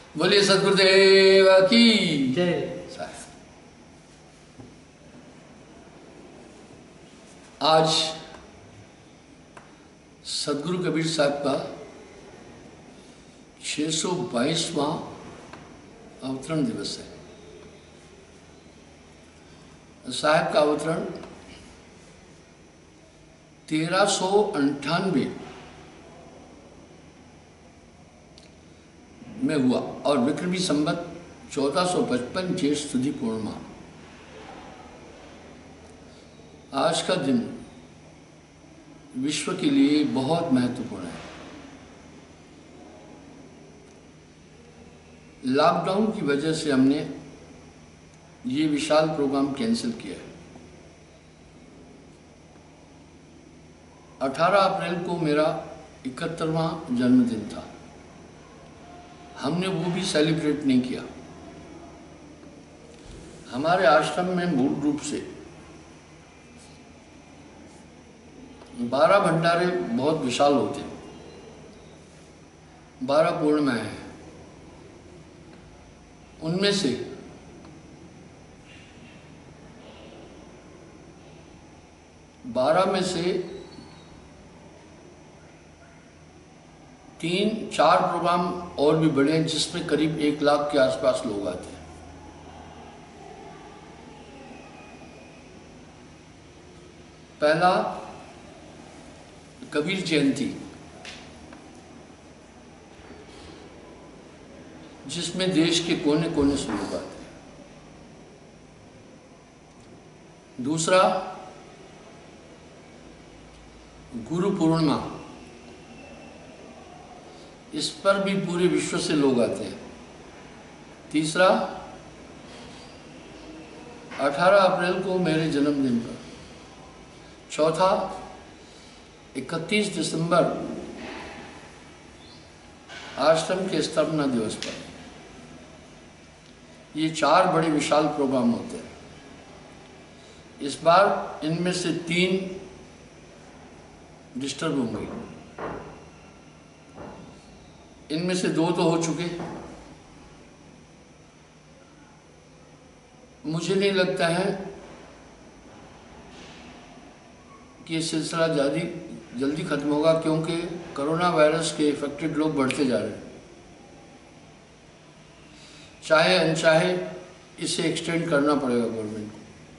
बोलिए सदगुरुदेव की जय। आज सदगुरु कबीर साहब का 622वां अवतरण दिवस है। साहब का अवतरण 1398 में हुआ और विक्रमी संवत 1455 ज्येष्ठ सुदी पूर्णिमा। आज का दिन विश्व के लिए बहुत महत्वपूर्ण है। लॉकडाउन की वजह से हमने ये विशाल प्रोग्राम कैंसिल किया है। 18 अप्रैल को मेरा 71वां जन्मदिन था। हमने वो भी सेलिब्रेट नहीं किया। हमारे आश्रम में मूल रूप से 12 भंडारे बहुत विशाल होते हैं। 12 पूर्णिमाएं हैं। उनमें से 12 में से 3-4 प्रोग्राम और भी बड़े हैं जिसमें करीब 1 लाख के आसपास लोग आते हैं। पहला कबीर जयंती, जिसमें देश के कोने कोने से लोग आते हैं। दूसरा गुरु पूर्णिमा, इस पर भी पूरे विश्व से लोग आते हैं। तीसरा 18 अप्रैल को मेरे जन्मदिन पर। चौथा 31 दिसंबर आश्रम के स्थापना दिवस पर। ये 4 बड़े विशाल प्रोग्राम होते हैं। इस बार इनमें से 3 डिस्टर्ब होंगे। इनमें से 2 तो हो चुके। मुझे नहीं लगता है कि ये सिलसिला जल्दी खत्म होगा, क्योंकि कोरोना वायरस के इफेक्टेड लोग बढ़ते जा रहे हैं। चाहे अनचाहे इसे एक्सटेंड करना पड़ेगा गवर्नमेंट को।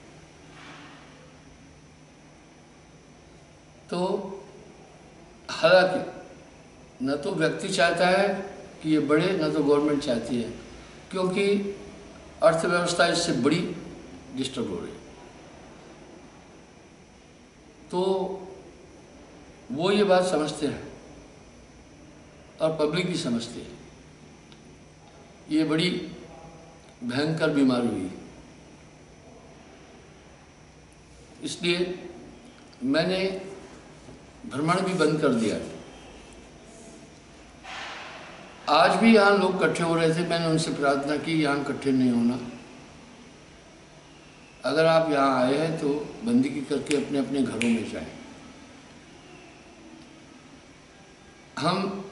तो हालांकि न तो व्यक्ति चाहता है कि ये बढ़े, न तो गवर्नमेंट चाहती है, क्योंकि अर्थव्यवस्था इससे बड़ी डिस्टर्ब हो रही है। तो वो ये बात समझते हैं और पब्लिक भी समझती है। ये बड़ी भयंकर बीमारी हुई, इसलिए मैंने भ्रमण भी बंद कर दिया। आज भी यहाँ लोग इकट्ठे हो रहे थे। मैंने उनसे प्रार्थना की यहाँ इकट्ठे नहीं होना। अगर आप यहाँ आए हैं तो बंदगी करके अपने अपने घरों में जाएं। हम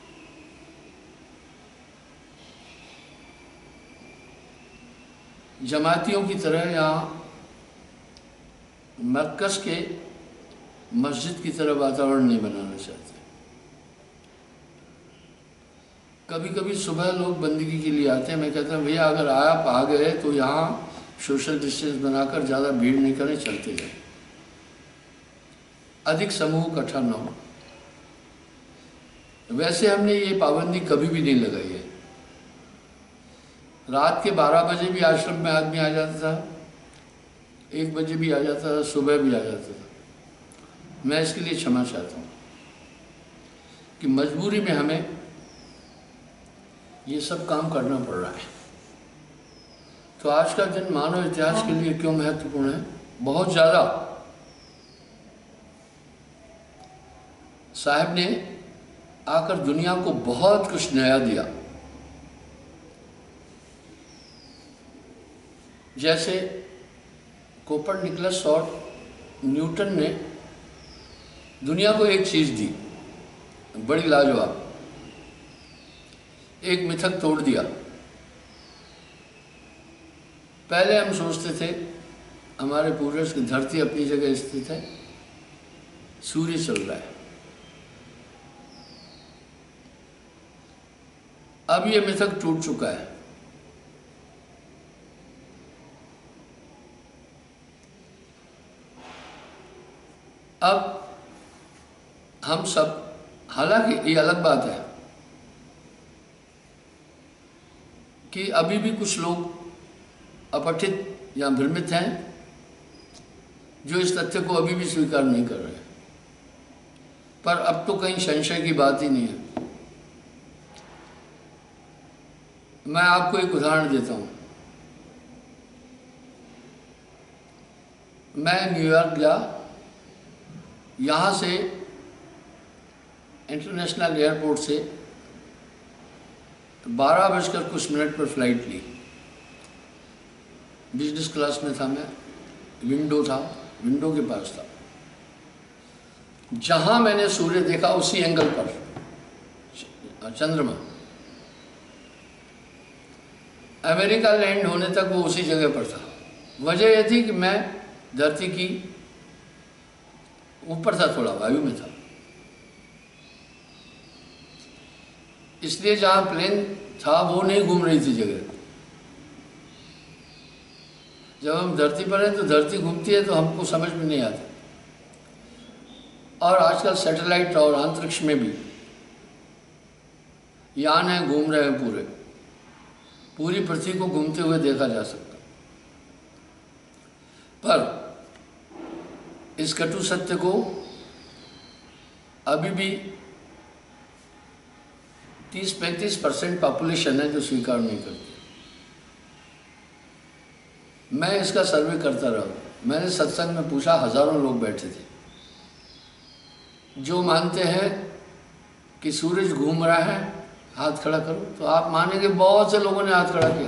जमातियों की तरह यहाँ मरकज़ के मस्जिद की तरह वातावरण नहीं बनाना चाहते। कभी कभी सुबह लोग बंदगी के लिए आते हैं। मैं कहता हूँ भैया अगर आप आ गए तो यहाँ सोशल डिस्टेंस बनाकर ज़्यादा भीड़ नहीं करें, चलते जाए, अधिक समूह इकट्ठा न हो। वैसे हमने ये पाबंदी कभी भी नहीं लगाई है। रात के 12 बजे भी आश्रम में आदमी आ जाता था, 1 बजे भी आ जाता था, सुबह भी आ जाता था। मैं इसके लिए क्षमा चाहता हूँ कि मजबूरी में हमें ये सब काम करना पड़ रहा है। तो आज का दिन मानव इतिहास के लिए क्यों महत्वपूर्ण है? बहुत ज़्यादा। साहब ने आकर दुनिया को बहुत कुछ नया दिया। जैसे कोपरनिकस और न्यूटन ने दुनिया को एक चीज़ दी, बड़ी लाजवाब, एक मिथक तोड़ दिया। पहले हम सोचते थे हमारे पूर्वज की धरती अपनी जगह स्थित है, सूर्य चल रहा है। अब ये मिथक टूट चुका है। अब हम सब, हालांकि ये अलग बात है कि अभी भी कुछ लोग अपठित या भ्रमित हैं जो इस तथ्य को अभी भी स्वीकार नहीं कर रहे, पर अब तो कहीं संशय की बात ही नहीं है। मैं आपको एक उदाहरण देता हूँ। मैं न्यूयॉर्क गया, यहाँ से इंटरनेशनल एयरपोर्ट से 12 बजकर कुछ मिनट पर फ्लाइट ली। बिजनेस क्लास में था मैं, विंडो था, विंडो के पास था। जहाँ मैंने सूर्य देखा उसी एंगल पर चंद्रमा, अमेरिका लैंड होने तक वो उसी जगह पर था। वजह यह थी कि मैं धरती की ऊपर था, थोड़ा वायु में था, इसलिए जहाँ प्लेन था वो नहीं घूम रही थी जगह। जब हम धरती पर हैं तो धरती घूमती है तो हमको समझ में नहीं आता। और आजकल सैटेलाइट और अंतरिक्ष में भी यान है, घूम रहे हैं, पूरी पृथ्वी को घूमते हुए देखा जा सकता। पर इस कटु सत्य को अभी भी 30-35% पॉपुलेशन है जो स्वीकार नहीं करती। मैं इसका सर्वे करता रहा। मैंने सत्संग में पूछा, हजारों लोग बैठे थे जो मानते हैं कि सूरज घूम रहा है, हाथ खड़ा करो। तो आप मानेंगे बहुत से लोगों ने हाथ खड़ा किया।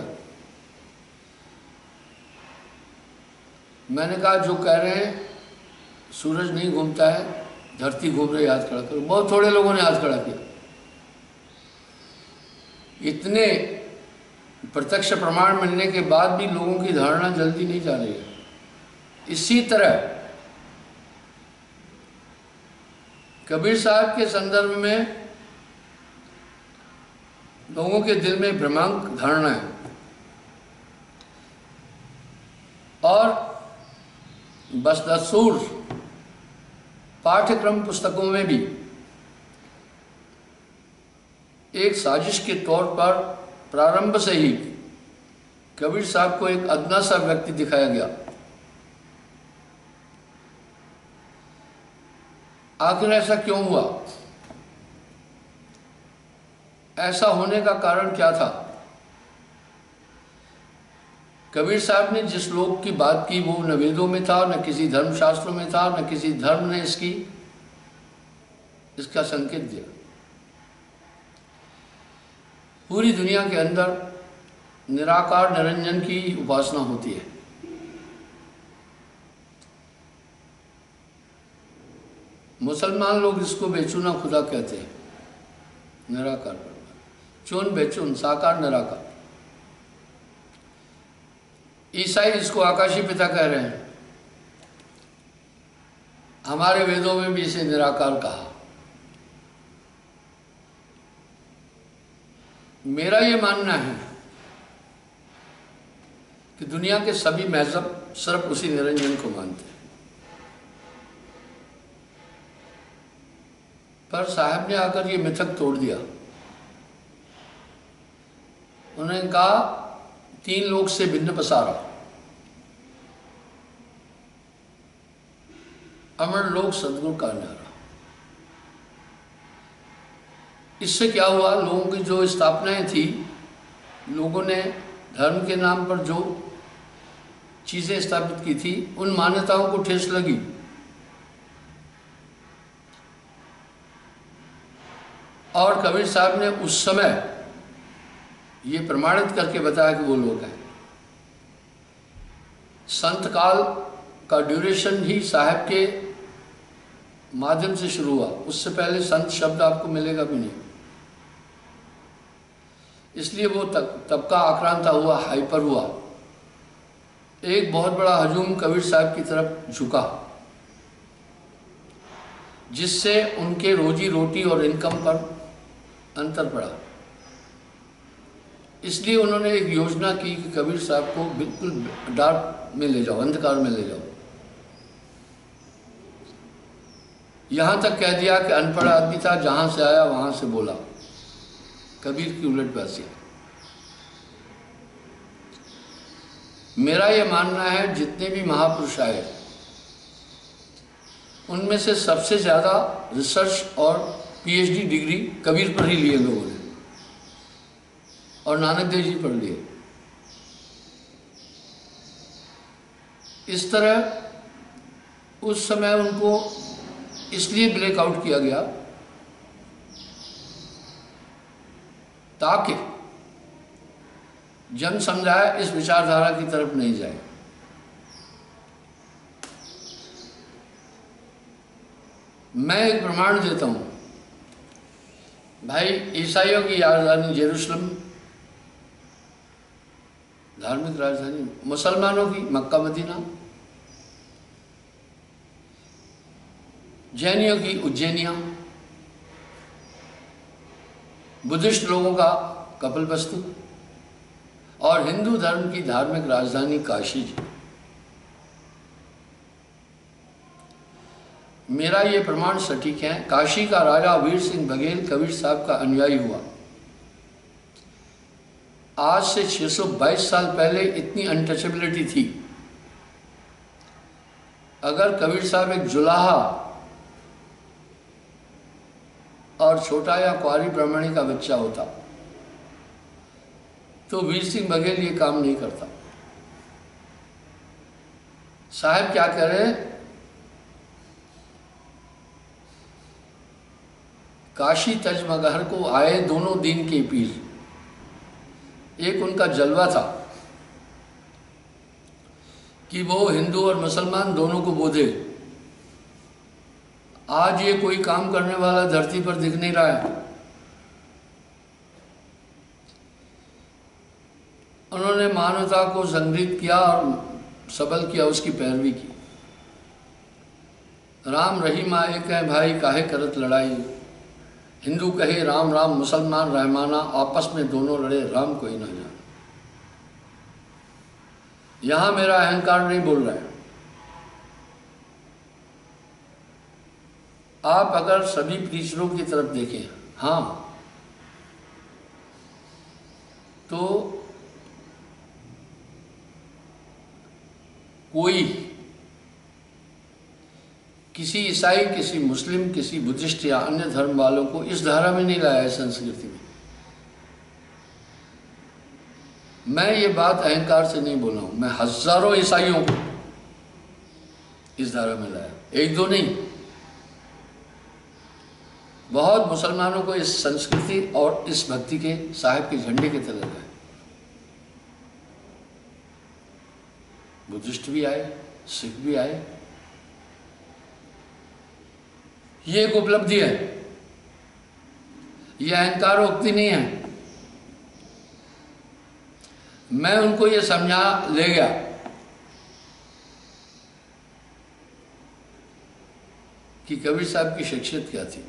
मैंने कहा जो कह रहे हैं सूरज नहीं घूमता है, धरती घूम रही, हाथ खड़ा करो। बहुत थोड़े लोगों ने हाथ खड़ा किया। इतने प्रत्यक्ष प्रमाण मिलने के बाद भी लोगों की धारणा जल्दी नहीं जा रही है। इसी तरह कबीर साहब के संदर्भ में लोगों के दिल में भ्रमांक धारणा है। और बसदसूर पाठ्यक्रम पुस्तकों में भी एक साजिश के तौर पर प्रारंभ से ही कबीर साहब को एक अदना सा व्यक्ति दिखाया गया। आखिर ऐसा क्यों हुआ? ऐसा होने का कारण क्या था? कबीर साहब ने जिस लोक की बात की वो न वेदों में था, न किसी धर्मशास्त्रों में था, न किसी धर्म ने इसका संकेत दिया। पूरी दुनिया के अंदर निराकार निरंजन की उपासना होती है। मुसलमान लोग इसको बेचुना खुदा कहते हैं, निराकार, चुन बेचुन, साकार निराकार। ईसाई इसको आकाशी पिता कह रहे हैं। हमारे वेदों में भी इसे निराकार कहा। मेरा ये मानना है कि दुनिया के सभी मजहब सिर्फ उसी निरंजन को मानते हैं। पर साहब ने आकर ये मिथक तोड़ दिया। उन्होंने कहा 3 लोक से भिन्न पसारा, अमर लोक सदगुरु का न्यारा। इससे क्या हुआ? लोगों की जो स्थापनाएं थी, लोगों ने धर्म के नाम पर जो चीजें स्थापित की थी, उन मान्यताओं को ठेस लगी। और कबीर साहब ने उस समय ये प्रमाणित करके बताया कि वो लोग हैं। संत काल का ड्यूरेशन ही साहब के माध्यम से शुरू हुआ। उससे पहले संत शब्द आपको मिलेगा भी नहीं। इसलिए वो तबका आक्रांता हुआ, हाइपर हुआ। एक बहुत बड़ा हजूम कबीर साहब की तरफ झुका, जिससे उनके रोजी रोटी और इनकम पर अंतर पड़ा। इसलिए उन्होंने एक योजना की कि कबीर साहब को बिल्कुल डार्क में ले जाओ, अंधकार में ले जाओ। यहाँ तक कह दिया कि अनपढ़ आदमी था, जहाँ से आया वहाँ से बोला। कबीर की उलटबाजी। मेरा ये मानना है जितने भी महापुरुष आए उनमें से सबसे ज़्यादा रिसर्च और पीएचडी डिग्री कबीर पर ही लिए लोगों ने, और नानक देव जी पढ़ लिए। इस तरह उस समय उनको इसलिए ब्लैकआउट किया गया ताकि जन समुदाय इस विचारधारा की तरफ नहीं जाए। मैं एक प्रमाण देता हूं भाई। ईसाइयों की राजधानी जेरूसलम, धार्मिक राजधानी, मुसलमानों की मक्का मदीना, जैनियों की उज्जैनिया, बुद्धिस्ट लोगों का कपिलवस्तु, और हिंदू धर्म की धार्मिक राजधानी काशी जी। मेरा ये प्रमाण सटीक है। काशी का राजा वीर सिंह बघेल कबीर साहब का अनुयायी हुआ। आज से 622 साल पहले इतनी अनटचेबिलिटी थी। अगर कबीर साहब एक जुलाहा और छोटा या कुंवारी ब्राह्मणी का बच्चा होता तो वीर सिंह बघेल ये काम नहीं करता। साहब क्या कह रहे हैं, काशी तजमगहर को आए दोनों दिन के पीर। एक उनका जलवा था कि वो हिंदू और मुसलमान दोनों को बोधे। आज ये कोई काम करने वाला धरती पर दिख नहीं रहा है। उन्होंने मानवता को संगठित किया और सबल किया, उसकी पैरवी की। राम रहीम आए कहे भाई काहे करत लड़ाई, हिंदू कहे राम राम, मुसलमान रहमाना, आपस में दोनों लड़े राम कोई ना जाने। यहां मेरा अहंकार नहीं बोल रहा है। आप अगर सभी प्रीचरों की तरफ देखें, हाँ, तो कोई किसी ईसाई, किसी मुस्लिम, किसी बुद्धिस्ट या अन्य धर्म वालों को इस धारा में नहीं लाया है संस्कृति में। मैं ये बात अहंकार से नहीं बोल रहा हूं, मैं हजारों ईसाइयों को इस धारा में लाया, एक दो नहीं। बहुत मुसलमानों को इस संस्कृति और इस भक्ति के साहिब के झंडे के तले लाए। बुद्धिस्ट भी आए, सिख भी आए। ये एक उपलब्धि है, यह अहंकारोक्ति नहीं है। मैं उनको ये समझा ले गया कि कबीर साहब की शख्सियत क्या थी।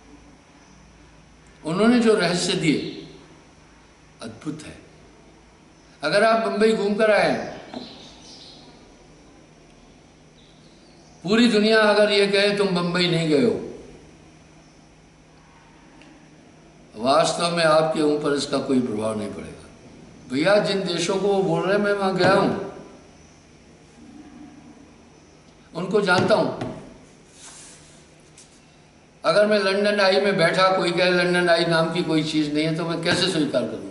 उन्होंने जो रहस्य दिए अद्भुत है। अगर आप बंबई घूमकर आए, पूरी दुनिया अगर ये कहे तुम बंबई नहीं गए हो, वास्तव में आपके ऊपर इसका कोई प्रभाव नहीं पड़ेगा। भैया जिन देशों को वो बोल रहे हैं मैं वहां गया हूं, उनको जानता हूं। अगर मैं लंदन आई में बैठा, कोई कहे लंदन आई नाम की कोई चीज नहीं है, तो मैं कैसे स्वीकार करूंगा?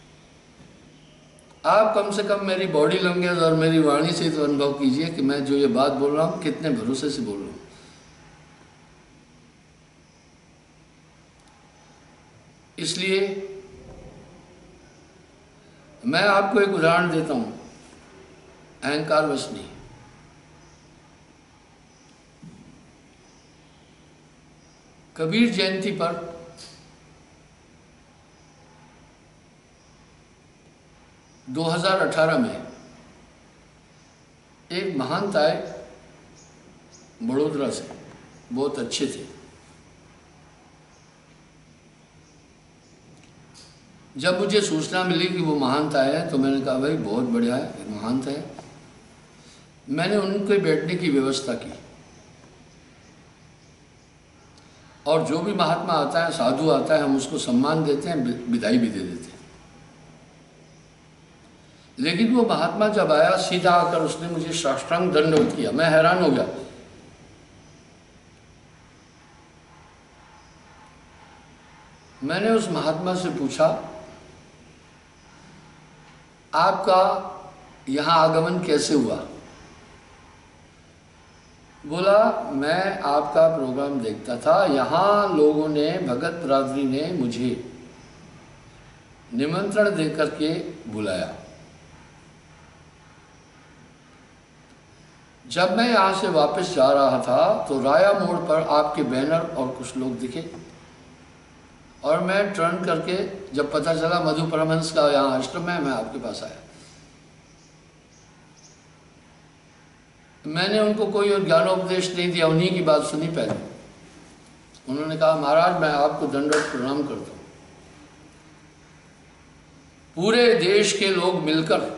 आप कम से कम मेरी बॉडी लैंग्वेज और मेरी वाणी से तो अनुभव कीजिए कि मैं जो ये बात बोल रहा हूं कितने भरोसे से बोल रहा हूं। इसलिए मैं आपको एक उदाहरण देता हूं, अहंकारवश नहीं। कबीर जयंती पर 2018 में एक महान आए बड़ोदरा से, बहुत अच्छे थे। जब मुझे सूचना मिली कि वो महानता है तो मैंने कहा भाई बहुत बढ़िया है, महानता है। मैंने उनके बैठने की व्यवस्था की और जो भी महात्मा आता है, साधु आता है, हम उसको सम्मान देते हैं, विदाई भी दे देते हैं। लेकिन वो महात्मा जब आया, सीधा आकर उसने मुझे साष्टांग दंडवत किया। मैं हैरान हो गया। मैंने उस महात्मा से पूछा, आपका यहाँ आगमन कैसे हुआ? बोला, मैं आपका प्रोग्राम देखता था, यहाँ लोगों ने, भगत बरादरी ने मुझे निमंत्रण देकर के बुलाया। जब मैं यहाँ से वापस जा रहा था तो राया मोड़ पर आपके बैनर और कुछ लोग दिखे और मैं टर्न करके जब पता चला मधु परमहंस का यहाँ आश्रम है, मैं आपके पास आया। मैंने उनको कोई और ज्ञानोपदेश नहीं दिया, उन्हीं की बात सुनी पहले। उन्होंने कहा, महाराज मैं आपको दंडवत प्रणाम करता हूँ। पूरे देश के लोग मिलकर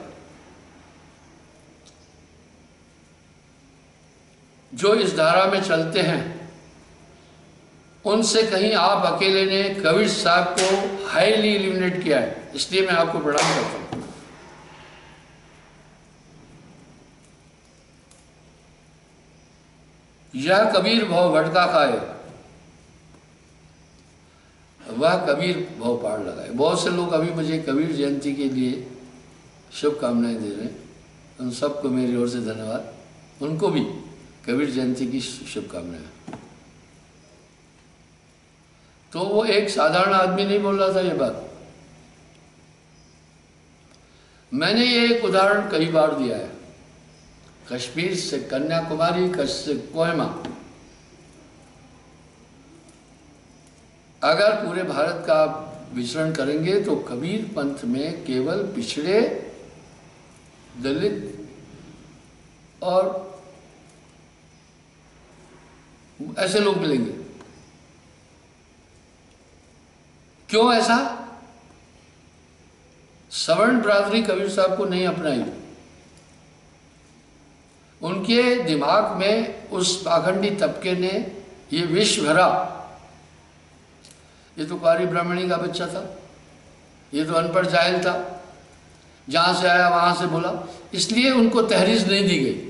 जो इस धारा में चलते हैं, उनसे कहीं आप अकेले ने कबीर साहब को हाईली इल्यूमिनेट किया है, इसलिए मैं आपको प्रणाम करता हूं। यह कबीर भव भटका खाए, वह कबीर भव पार लगाए। बहुत से लोग अभी मुझे कबीर जयंती के लिए शुभकामनाएं दे रहे हैं, उन सबको मेरी ओर से धन्यवाद। उनको भी कबीर जयंती की शुभकामनाएं। तो वो एक साधारण आदमी नहीं बोल रहा था ये बात। मैंने ये एक उदाहरण कई बार दिया है। कश्मीर से कन्याकुमारी, कच्छ से कोहिमा, अगर पूरे भारत का विचरण करेंगे तो कबीर पंथ में केवल पिछड़े, दलित और ऐसे लोग मिलेंगे। क्यों ऐसा? सवर्ण बरादरी कबीर साहब को नहीं अपनाई। उनके दिमाग में उस पाखंडी तबके ने ये विष भरा, ये तो कुंवारी ब्राह्मणी का बच्चा था, ये तो अनपढ़ जाहिल था, जहां से आया वहां से बोला, इसलिए उनको तहरीर नहीं दी गई।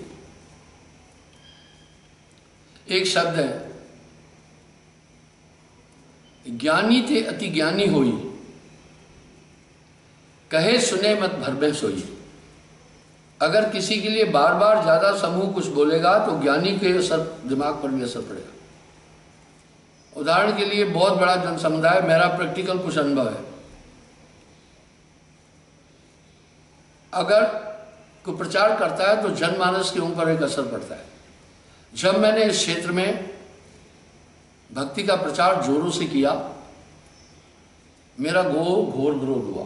एक शब्द है, ज्ञानी थे अति ज्ञानी होई, कहे सुने मत भरबे सोई। अगर किसी के लिए बार बार ज्यादा समूह कुछ बोलेगा तो ज्ञानी के असर, दिमाग पर भी असर पड़ेगा। उदाहरण के लिए बहुत बड़ा जन समुदाय, मेरा प्रैक्टिकल कुछ अनुभव है। अगर कोई प्रचार करता है तो जनमानस के ऊपर एक असर पड़ता है। जब मैंने इस क्षेत्र में भक्ति का प्रचार जोरों से किया, मेरा घोर विरोध हुआ।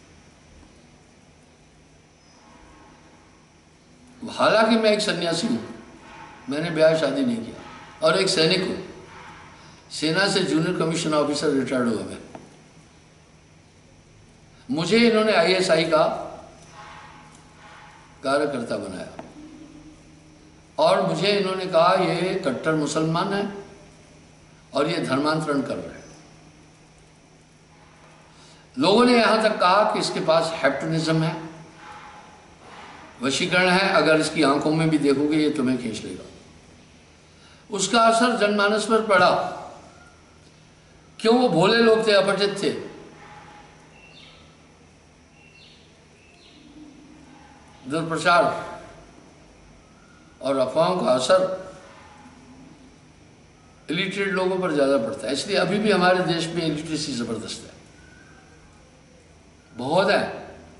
हालांकि मैं एक सन्यासी हूं, मैंने ब्याह शादी नहीं किया और एक सैनिक हूं, सेना से जूनियर कमीशन ऑफिसर रिटायर्ड हुआ मैं। मुझे इन्होंने ISI का कार्यकर्ता बनाया और मुझे इन्होंने कहा ये कट्टर मुसलमान है और ये धर्मांतरण कर रहे हैं। लोगों ने यहां तक कहा कि इसके पास हैप्टनिज्म है, वशीकरण है, अगर इसकी आंखों में भी देखोगे ये तुम्हें खींच लेगा। उसका असर जनमानस पर पड़ा। क्यों? वो भोले लोग थे, अपरिचित थे। दुष्प्रचार और अफवाहों का असर इलिटरेट लोगों पर ज्यादा पड़ता है। इसलिए अभी भी हमारे देश में इलिटरेसी जबरदस्त है, बहुत है।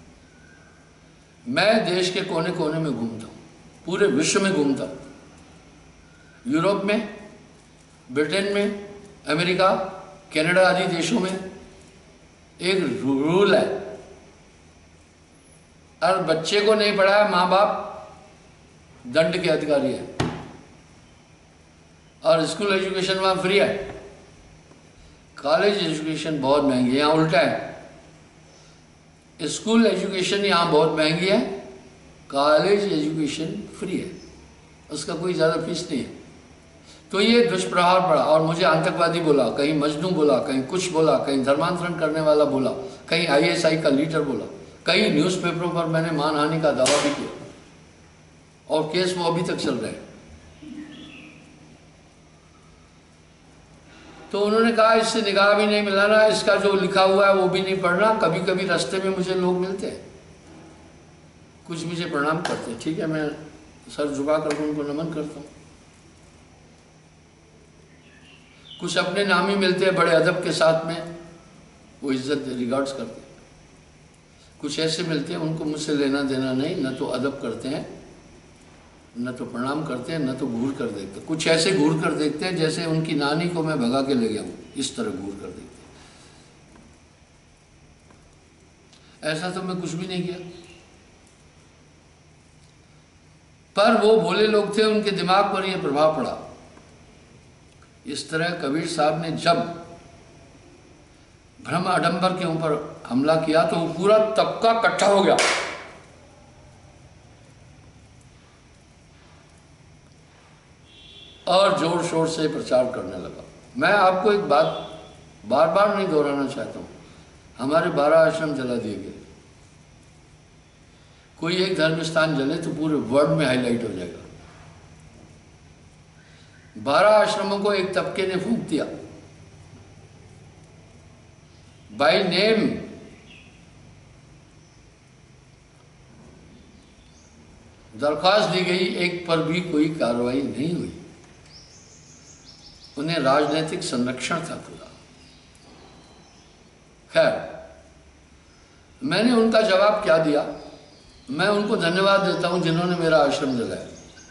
मैं देश के कोने कोने में घूमता हूँ, पूरे विश्व में घूमता हूँ, यूरोप में, ब्रिटेन में, अमेरिका, कनाडा आदि देशों में। एक रूल है, और बच्चे को नहीं पढ़ाया, माँ बाप दंड के अधिकारी है। और स्कूल एजुकेशन वहाँ फ्री है, कॉलेज एजुकेशन बहुत महंगी है। यहाँ उल्टा है, स्कूल एजुकेशन यहाँ बहुत महंगी है, कॉलेज एजुकेशन फ्री है, उसका कोई ज़्यादा फीस नहीं है। तो ये दुष्प्रभाव पड़ा और मुझे आतंकवादी बोला, कहीं मजनू बोला, कहीं कुछ बोला, कहीं धर्मांतरण करने वाला बोला, कहीं आईएसआई का लीडर बोला, कई न्यूज़पेपरों पर मैंने मानहानि का दावा भी किया और केस वो अभी तक चल रहे हैं। तो उन्होंने कहा इससे निगाह भी नहीं मिलाना, इसका जो लिखा हुआ है वो भी नहीं पढ़ना। कभी कभी रास्ते में मुझे लोग मिलते हैं, कुछ मुझे प्रणाम करते हैं, ठीक है, मैं सर झुका कर उनको नमन करता हूँ। कुछ अपने नाम ही मिलते हैं बड़े अदब के साथ में, वो इज्जत रिगार्ड्स करते हैं। कुछ ऐसे मिलते हैं उनको मुझसे लेना देना नहीं, न तो अदब करते हैं, न तो प्रणाम करते हैं, न तो घूर कर देखते हैं। कुछ ऐसे घूर कर देखते हैं जैसे उनकी नानी को मैं भगा के ले गया हूँ, इस तरह घूर कर देखते हैं। ऐसा तो मैं कुछ भी नहीं किया, पर वो भोले लोग थे, उनके दिमाग पर यह प्रभाव पड़ा। इस तरह कबीर साहब ने जब भ्रम आडंबर के ऊपर हमला किया तो वो पूरा तबका इकट्ठा हो गया और जोर शोर से प्रचार करने लगा। मैं आपको एक बात बार बार नहीं दोहराना चाहता हूँ, हमारे 12 आश्रम जला दिए गए। कोई एक धर्म स्थान जले तो पूरे वर्ल्ड में हाईलाइट हो जाएगा। 12 आश्रमों को एक तबके ने फूंक दिया, बाय नेम। दरख्वास्त दी गई, एक पर भी कोई कार्रवाई नहीं हुई। उन्हें राजनीतिक संरक्षण था पूरा। खैर, मैंने उनका जवाब क्या दिया? मैं उनको धन्यवाद देता हूं जिन्होंने मेरा आश्रम जलाया।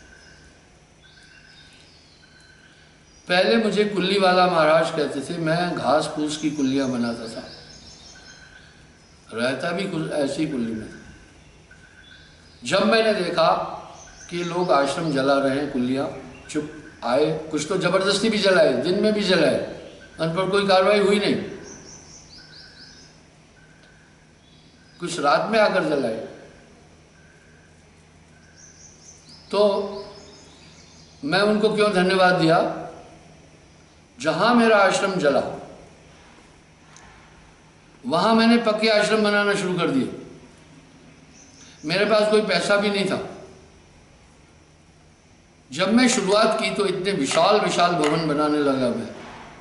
पहले मुझे कुल्ली वाला महाराज कहते थे, मैं घास फूस की कुल्लियां बनाता था, रहता भी कुछ ऐसी कुल्ली में था। जब मैंने देखा कि लोग आश्रम जला रहे हैं कुल्लियां, चुप आए, कुछ तो जबरदस्ती भी जलाए, दिन में भी जलाए, उन पर कोई कार्रवाई हुई नहीं। कुछ रात में आकर जलाए, तो मैं उनको क्यों धन्यवाद दिया? जहां मेरा आश्रम जला वहां मैंने पक्के आश्रम बनाना शुरू कर दिए। मेरे पास कोई पैसा भी नहीं था। जब मैं शुरुआत की तो इतने विशाल विशाल भवन बनाने लगा मैं,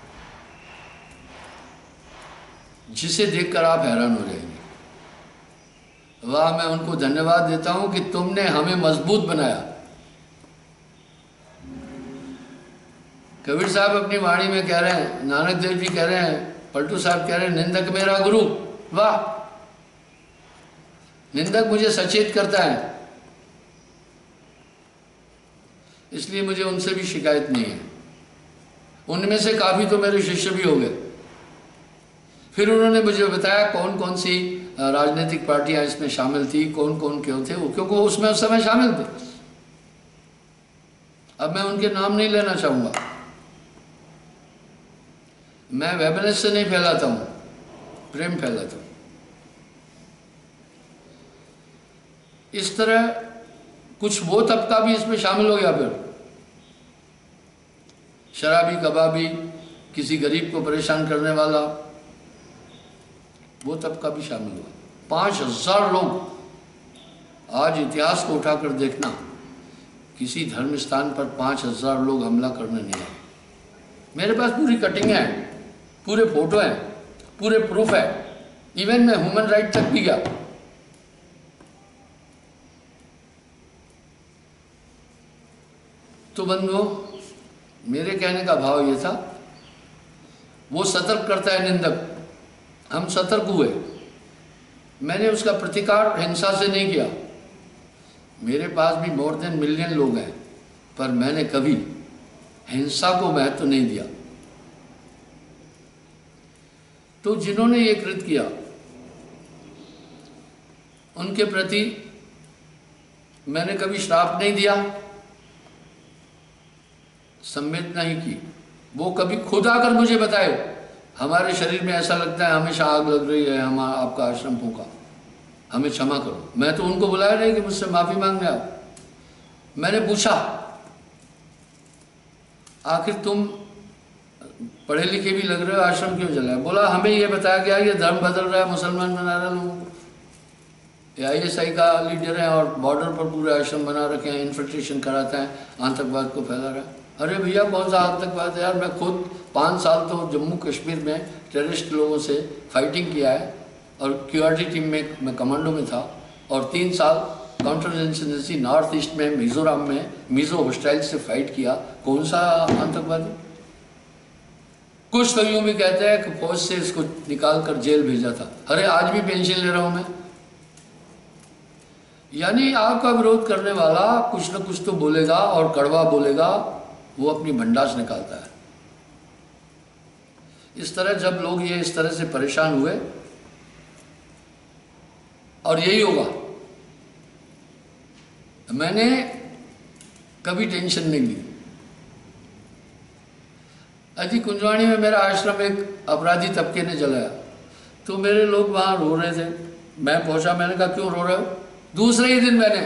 जिसे देखकर आप हैरान हो जाएंगे। वाह, मैं उनको धन्यवाद देता हूं कि तुमने हमें मजबूत बनाया। कबीर साहब अपनी वाणी में कह रहे हैं, नानक देव जी कह रहे हैं, पलटू साहब कह रहे हैं, निंदक मेरा गुरु। वाह, निंदक मुझे सचेत करता है, इसलिए मुझे उनसे भी शिकायत नहीं है। उनमें से काफ़ी तो मेरे शिष्य भी हो गए। फिर उन्होंने मुझे बताया कौन कौन सी राजनीतिक पार्टियां इसमें शामिल थी, कौन कौन क्यों थे, वो क्योंकि उसमें उस समय शामिल थे। अब मैं उनके नाम नहीं लेना चाहूँगा, मैं वेबनेस से नहीं फैलाता हूँ, प्रेम फैलाता हूँ। इस तरह कुछ वो तबका भी इसमें शामिल हो गया। फिर शराबी, कबाबी, किसी गरीब को परेशान करने वाला, वो तबका भी शामिल हुआ। 5000 लोग, आज इतिहास को उठाकर देखना, किसी धर्म स्थान पर 5000 लोग हमला करने नहीं आए। मेरे पास पूरी कटिंग है, पूरे फोटो हैं, पूरे प्रूफ है, इवन मैं ह्यूमन राइट तक भी गया। तो बंधुओं, मेरे कहने का भाव ये था, वो सतर्क करता है निंदक, हम सतर्क हुए। मैंने उसका प्रतिकार हिंसा से नहीं किया। मेरे पास भी मोर देन मिलियन लोग हैं, पर मैंने कभी हिंसा को महत्व नहीं दिया। तो जिन्होंने ये कृत्य किया उनके प्रति मैंने कभी श्राप नहीं दिया, संवेदना ही की। वो कभी खुद आकर मुझे बताए, हमारे शरीर में ऐसा लगता है हमेशा आग लग रही है, हम आपका आश्रम फूंका, हमें क्षमा करो। मैं तो उनको बुलाया नहीं कि मुझसे माफ़ी मांगने आओ। मैंने पूछा, आखिर तुम पढ़े लिखे भी लग रहे हो, आश्रम क्यों जलाया? बोला हमें ये बताया गया ये धर्म बदल रहा है, मुसलमान बना रहा है लोगों को, ISI का लीडर है और बॉर्डर पर पूरे आश्रम बना रखे हैं, इन्फिल्ट्रेशन कराता है, आतंकवाद को फैला रहा है। अरे भैया कौन सा आतंकवाद है यार? मैं खुद 5 साल तो जम्मू कश्मीर में टेररिस्ट लोगों से फाइटिंग किया है और QRT टीम में मैं कमांडो में था, और 3 साल काउंटर इंसर्जेंसी नॉर्थ ईस्ट में मिजोरम में मिजो होस्टाइल से फाइट किया। कौन सा आतंकवाद है? कुछ तो यूँ भी कहते हैं कि फौज से इसको निकाल कर जेल भेजा था। अरे आज भी पेंशन ले रहा हूँ मैं। यानी आपका विरोध करने वाला कुछ न कुछ तो बोलेगा और कड़वा बोलेगा, वो अपनी भंडास निकालता है। इस तरह जब लोग ये इस तरह से परेशान हुए, और यही होगा, मैंने कभी टेंशन नहीं ली। अजी कुंजवाणी में मेरा आश्रम एक अपराधी तबके ने जलाया, तो मेरे लोग वहां रो रहे थे। मैं पहुंचा, मैंने कहा क्यों रो रहे हो? दूसरे ही दिन मैंने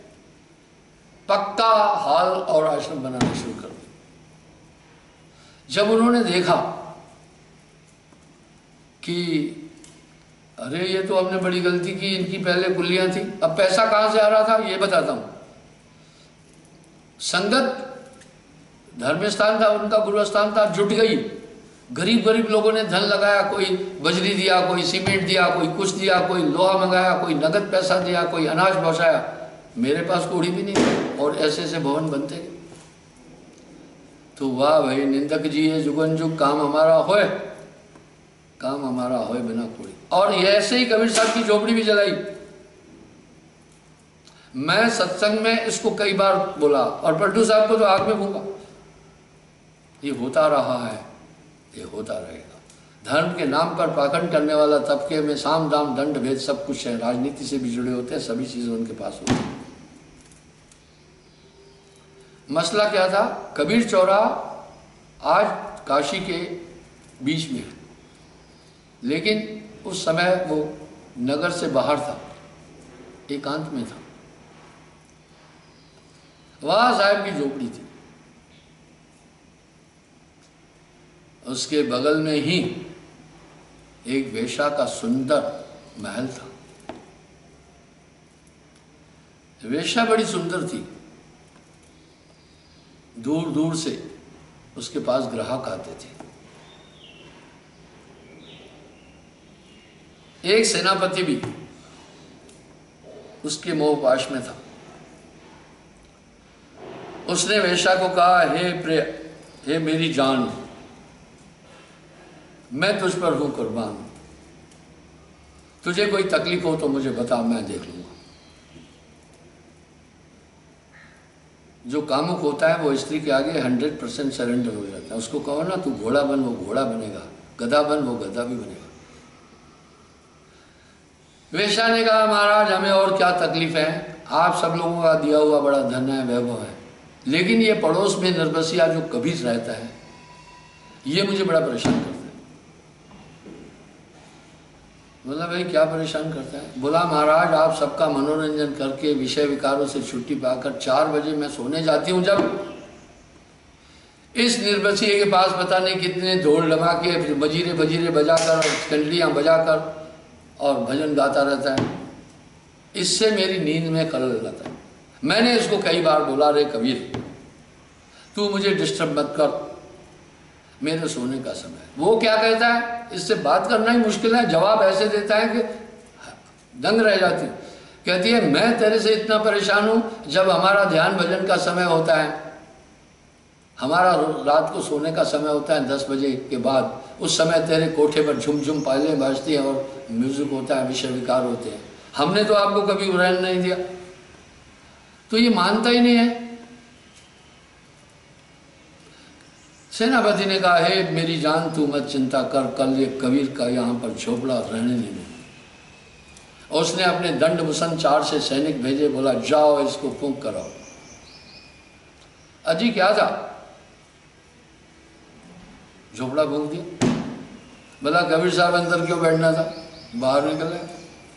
पक्का हॉल और आश्रम बनाना शुरू कर दिया। जब उन्होंने देखा कि अरे ये तो हमने बड़ी गलती की, इनकी पहले गुल्लियां थी, अब पैसा कहां से आ रहा था ये बताता हूं। संगत धर्म स्थान था, उनका गुरु स्थान था, जुट गई। गरीब गरीब लोगों ने धन लगाया, कोई बजरी दिया, कोई सीमेंट दिया, कोई कुछ दिया, कोई लोहा मंगाया, कोई नगद पैसा दिया, कोई अनाज पहुंचाया। मेरे पास कोड़ी भी नहीं थी और ऐसे ऐसे भवन बनते गए। तो वाह भाई निंदक जी, ये जुगन जुग काम हमारा होए, काम हमारा होए बिना कोड़ी। और ये ऐसे ही कबीर साहब की झोपड़ी भी जलाई। मैं सत्संग में इसको कई बार बोला और पलटू साहब को तो आग में फूंका। ये होता रहा है, ये होता रहेगा। धर्म के नाम पर पाखंड करने वाला तबके में साम दाम दंड भेद सब कुछ है, राजनीति से भी जुड़े होते हैं, सभी चीजें उनके पास होती हैं। मसला क्या था? कबीर चौराहा आज काशी के बीच में है, लेकिन उस समय वो नगर से बाहर था, एकांत में था। वहां साहब की झोपड़ी थी, उसके बगल में ही एक वेश्या का सुंदर महल था। वेश्या बड़ी सुंदर थी, दूर दूर से उसके पास ग्राहक आते थे। एक सेनापति भी उसके मोहपाश में था। उसने वेश्या को कहा, हे प्रिय, हे मेरी जान, मैं तुझ पर हूं कुर्बान, तुझे कोई तकलीफ हो तो मुझे बता, मैं देख लूंगा। जो कामुक होता है वो स्त्री के आगे 100% सरेंडर हो जाता है। उसको कहो ना तू घोड़ा बन, वो घोड़ा बनेगा, गधा बन, वो गधा भी बनेगा। वेश्या ने कहा, महाराज हमें और क्या तकलीफ है, आप सब लोगों का दिया हुआ बड़ा धन है, वैभव है, लेकिन ये पड़ोस में निर्बसिया जो कबीर रहता है, ये मुझे बड़ा परेशान करता है। बोला भाई क्या परेशान करता है? बोला महाराज आप सबका मनोरंजन करके विषय विकारों से छुट्टी पाकर 4 बजे मैं सोने जाती हूँ, जब इस निर्बसिए के पास पता नहीं कितने ढोल डमा के बजीरे बजीरे बजाकर, कंडलियाँ बजाकर और भजन गाता रहता है। इससे मेरी नींद में खलल जाता है। मैंने इसको कई बार बोला, रे कबीर तू मुझे डिस्टर्ब मत कर, मेरे सोने का समय। वो क्या कहता है, इससे बात करना ही मुश्किल है, जवाब ऐसे देता है कि दंग रह जाती। कहती है मैं तेरे से इतना परेशान हूं, जब हमारा ध्यान भजन का समय होता है, हमारा रात को सोने का समय होता है 10 बजे के बाद, उस समय तेरे कोठे पर झुम झुम पायलें बाजती हैं और म्यूजिक होता है, विषय विकार होते हैं, हमने तो आपको कभी रहने नहीं दिया। तो ये मानता ही नहीं है। सेनापति ने कहा, हे मेरी जान तू मत चिंता कर, कल ये कबीर का यहाँ पर झोपड़ा रहने नहीं दूंगा। और उसने अपने दंड मुसन 4 से सैनिक भेजे, बोला जाओ इसको फूंक कराओ। अजी क्या था, झोपड़ा फूंक दिया। बोला कबीर साहब अंदर क्यों बैठना था, बाहर निकल गए।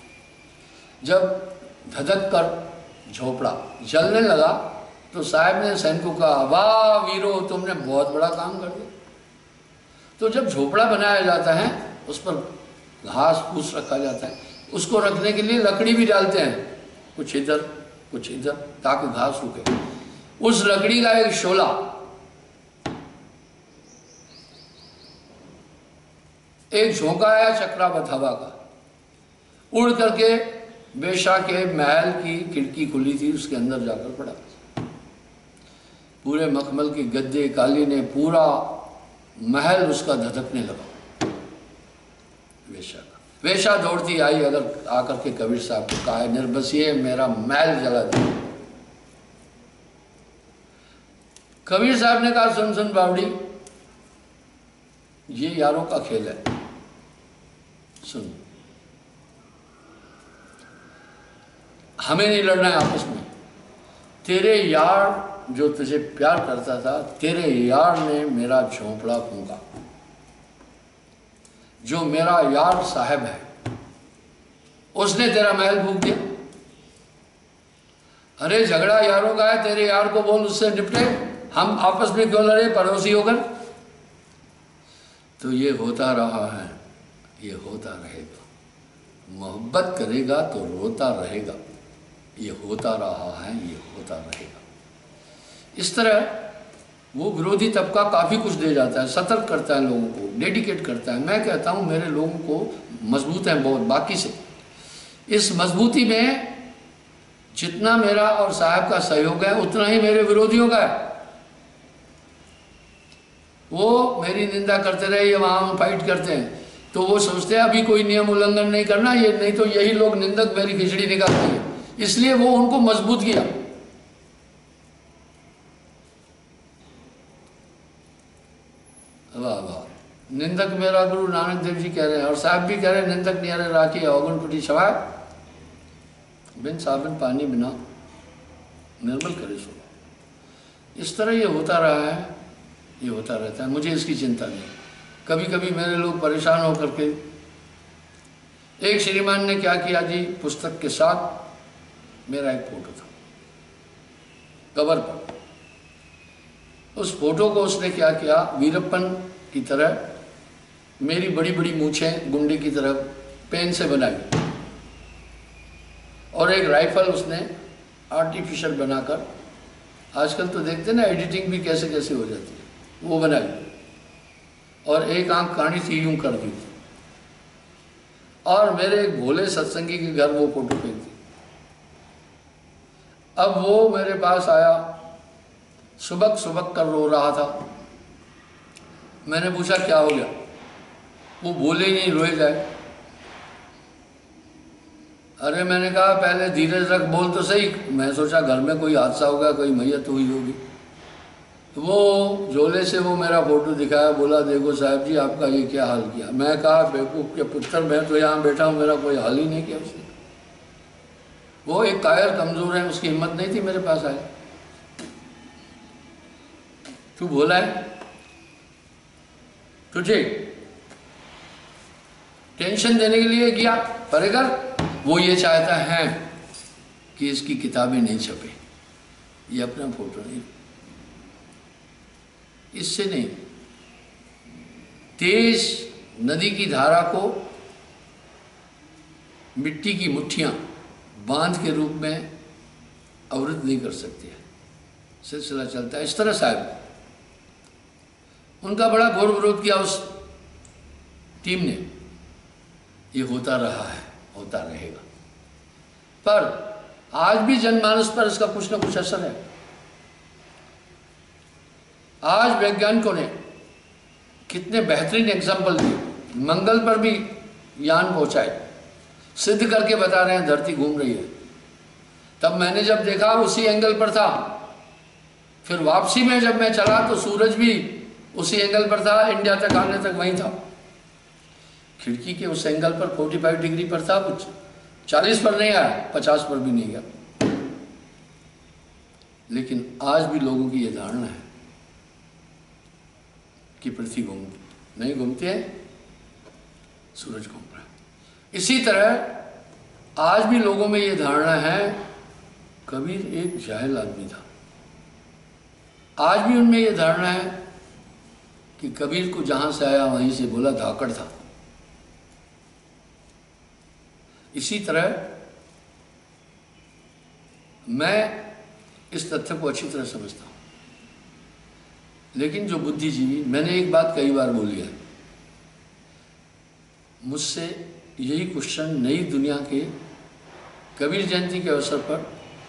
जब धधक कर झोपड़ा जलने लगा तो साहब ने सैनिकों को कहा, वाह वीरो तुमने बहुत बड़ा काम कर दिया। तो जब झोपड़ा बनाया जाता है उस पर घास फूस रखा जाता है, उसको रखने के लिए लकड़ी भी डालते हैं, कुछ इधर कुछ इधर, ताकि घास सूखे। उस लकड़ी का एक शोला एक झोंका आया चक्रावत हवा का, उड़ करके बेशा के महल की खिड़की खुली थी, उसके अंदर जाकर पड़ा। पूरे मखमल के गद्दे कालीने, पूरा महल उसका धधकने लगा। वेशा का वेशा दौड़ती आई, अगर आकर के कबीर साहब को कहा, निर्बसिए मेरा महल जला दिया। कबीर साहब ने कहा, सुन सुन बावड़ी, ये यारों का खेल है, सुन हमें नहीं लड़ना है आपस में। तेरे यार जो तुझे प्यार करता था, तेरे यार ने मेरा झोंपड़ा फूंका। जो मेरा यार साहब है उसने तेरा महल फूंक दिया। अरे झगड़ा यारों का है, तेरे यार को बोल उससे निपटे, हम आपस में क्यों लड़े पड़ोसी होकर। तो ये होता रहा है, ये होता रहेगा। मोहब्बत करेगा तो रोता रहेगा, ये होता रहा है, ये होता रहेगा। इस तरह वो विरोधी तबका काफ़ी कुछ दे जाता है, सतर्क करता है लोगों को, डेडिकेट करता है। मैं कहता हूँ मेरे लोगों को मजबूत हैं बहुत बाकी से। इस मजबूती में जितना मेरा और साहब का सहयोग है उतना ही मेरे विरोधियों का है। वो मेरी निंदा करते रहे, ये वहाँ फाइट करते हैं, तो वो सोचते हैं अभी कोई नियम उल्लंघन नहीं करना, ये नहीं तो यही लोग निंदक मेरी खिचड़ी निकालते हैं, इसलिए वो उनको मजबूत किया। वाह वाह, निंदक मेरा गुरु नानक देव जी कह रहे हैं, और साहब भी कह रहे हैं, निंदक नियारे राखी अवगुण कुटी छवाए, बिन साबुन पानी बिना निर्मल करे सो। इस तरह ये होता रहा है, ये होता रहता है, मुझे इसकी चिंता नहीं। कभी कभी मेरे लोग परेशान होकर के, एक श्रीमान ने क्या किया जी, पुस्तक के साथ मेरा एक फोटो था कवर पर, उस फोटो को उसने क्या किया, वीरप्पन की तरह मेरी बड़ी बड़ी मूछें गुंडे की तरह पेन से बनाई, और एक राइफल उसने आर्टिफिशियल बनाकर, आजकल तो देखते ना एडिटिंग भी कैसे कैसे हो जाती है, वो बनाई, और एक आंख कानी थी यूं कर दी, और मेरे एक भोले सत्संगी के घर वो फोटो फेंक दी। अब वो मेरे पास आया, सुबक सुबक कर रो रहा था। मैंने पूछा क्या हो गया, वो बोले ही नहीं, रोए जाए। अरे मैंने कहा पहले धीरज रख, बोल तो सही। मैं सोचा घर में कोई हादसा होगा, कोई मैयत हुई होगी। तो वो झोले से वो मेरा फोटो दिखाया, बोला देखो साहब जी आपका ये क्या हाल किया। मैं कहा बेवकूफ़ के पुत्र, मैं तो यहाँ बैठा हूँ, मेरा कोई हाल ही नहीं किया उसने। वो एक कायर कमज़ोर है, उसकी हिम्मत नहीं थी मेरे पास आए। तू बोला है तुझे टेंशन देने के लिए किया, परेगा। वो ये चाहता है कि इसकी किताबें नहीं छपे, ये अपना फोटो नहीं, इससे नहीं। तेज नदी की धारा को मिट्टी की मुट्ठियां बांध के रूप में अवरुद्ध नहीं कर सकती है, सिलसिला चलता है। इस तरह साहब उनका बड़ा घोर विरोध किया उस टीम ने। ये होता रहा है, होता रहेगा, पर आज भी जनमानस पर इसका कुछ ना कुछ असर है। आज वैज्ञानिकों ने कितने बेहतरीन एग्जाम्पल दिए, मंगल पर भी यान पहुंचाए, सिद्ध करके बता रहे हैं धरती घूम रही है। तब मैंने जब देखा उसी एंगल पर था, फिर वापसी में जब मैं चला तो सूरज भी उसी एंगल पर था, इंडिया तक आने तक वहीं था। खिड़की के उस एंगल पर 45 डिग्री पर था कुछ, 40 पर नहीं आया, 50 पर भी नहीं गया। लेकिन आज भी लोगों की ये धारणा है कि पृथ्वी घूमती नहीं, घूमती है, सूरज घूम रहा है। इसी तरह आज भी लोगों में ये धारणा है कबीर एक जाहिल आदमी था। आज भी उनमें ये धारणा है कि कबीर को जहां से आया वहीं से बोला धाकड़ था। इसी तरह मैं इस तथ्य को अच्छी तरह समझता हूं, लेकिन जो बुद्धिजीवी, मैंने एक बात कई बार बोली है, मुझसे यही क्वेश्चन नई दुनिया के कबीर जयंती के अवसर पर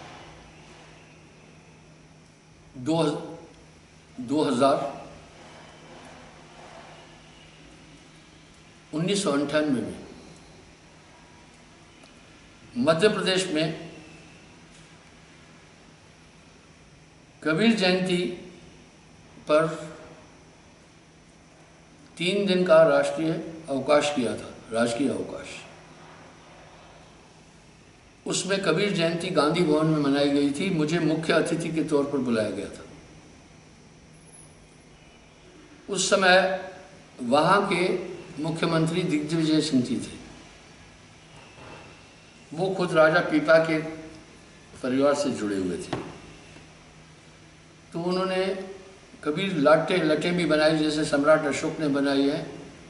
1998 में मध्य प्रदेश में कबीर जयंती पर 3 दिन का राष्ट्रीय अवकाश किया था, राजकीय अवकाश। उसमें कबीर जयंती गांधी भवन में मनाई गई थी। मुझे मुख्य अतिथि के तौर पर बुलाया गया था। उस समय वहाँ के मुख्यमंत्री दिग्विजय सिंह जी थे। वो खुद राजा पीपा के परिवार से जुड़े हुए थे। तो उन्होंने कबीर लटें भी बनाई, जैसे सम्राट अशोक ने बनाई है।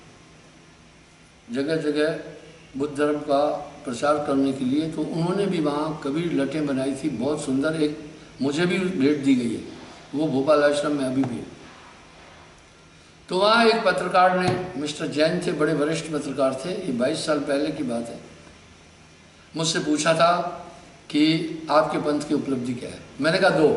जगह जगह बुद्ध धर्म का प्रचार करने के लिए तो उन्होंने भी वहाँ कबीर लटें बनाई थी, बहुत सुंदर। एक मुझे भी भेंट दी गई है, वो भोपाल आश्रम में अभी भी है। तो वहाँ एक पत्रकार ने, मिस्टर जैन थे, बड़े वरिष्ठ पत्रकार थे, ये 22 साल पहले की बात है, मुझसे पूछा था कि आपके पंथ की उपलब्धि क्या है। मैंने कहा 2।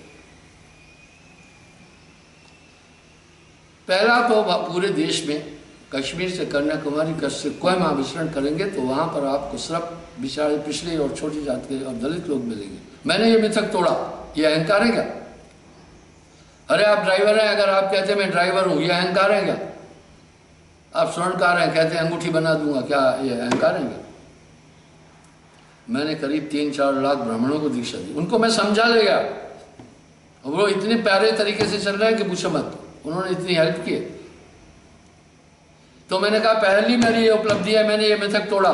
पहला तो पूरे देश में कश्मीर से कन्याकुमारी कच्छ से कोई महाविचरण करेंगे तो वहाँ पर आपको सिर्फ बिचारे पिछड़े और छोटी जात के और दलित लोग मिलेंगे। मैंने ये मिथक तोड़ा। ये अहंकार है क्या? अरे आप ड्राइवर हैं, अगर आप कहते हैं मैं ड्राइवर हूँ, ये अहंकार है क्या? आप स्वर्णकार हैं, कहते हैं अंगूठी बना दूंगा, क्या ये अहंकार है क्या? मैंने करीब 3-4 लाख ब्राह्मणों को दीक्षा दी। उनको मैं समझा ले गया, वो इतने प्यारे तरीके से चल रहे हैं कि पूछो मत। उन्होंने इतनी हेल्प की। तो मैंने कहा पहली मेरी ये उपलब्धि है, मैंने ये मिथक तोड़ा।